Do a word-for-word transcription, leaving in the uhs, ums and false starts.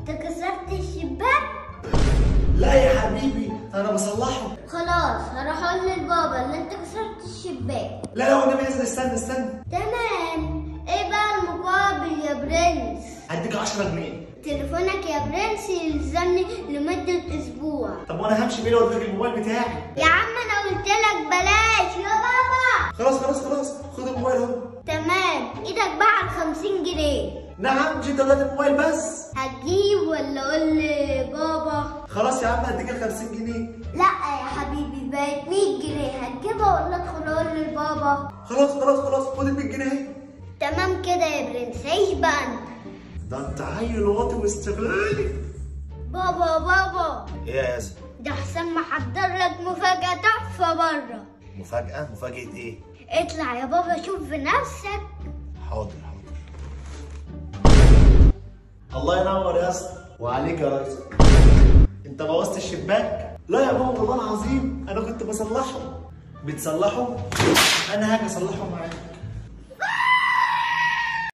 انت كسرت الشباك؟ لا يا حبيبي انا بصلحه. خلاص هروح اقول للبابا ان انت كسرت الشباك. لا لا والنبي يا ياسر استنى استنى. تمام. ايه بقى المقابل يا برنس؟ هديك عشرة جنيه. تليفونك يا برنس يلزمني لمدة اسبوع. طب وانا همشي فين واديك الموبايل بتاعي؟ يا عم انا قلت لك بلاش يا بابا. خلاص خلاص خلاص خد الموبايل اهو. تمام. ايدك بقى على خمسين جنيه. نعم مش انت ولاد الموبايل بس؟ هتجيب ولا اقول لبابا؟ خلاص يا عم هديك ال خمسين جنيه. لا يا حبيبي بقت مية جنيه. هتجيبها ولا ادخل اقول للبابا؟ خلاص خلاص خلاص خد ال مية جنيه اهي. تمام كده يا برنس. عيش بقى انت. ده انت عيل واطي واستغلالي. بابا بابا. ايه يا ياسر؟ ده حسام محضر لك مفاجأة تحفة بره. مفاجأة؟ مفاجأة ايه؟ اطلع يا بابا شوف بنفسك. حاضر حاضر. الله ينور يا اسطى وعليك يا ريس. انت بوظت الشباك؟ لا يا بابا والله العظيم انا كنت بصلحه. بتصلحه؟ انا هاجي اصلحه معاك.